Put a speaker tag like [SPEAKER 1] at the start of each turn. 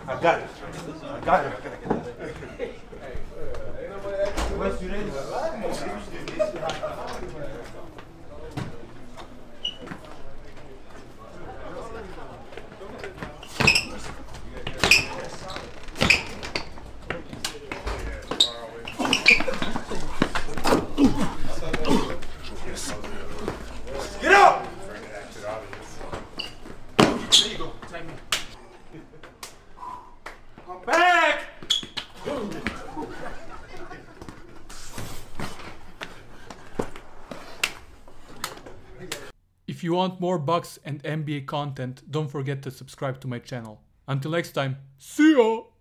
[SPEAKER 1] I got it. I got it. Get up! There you go. Take me. I'm back!
[SPEAKER 2] If you want more Bucks and NBA content, don't forget to subscribe to my channel. Until next time, see ya!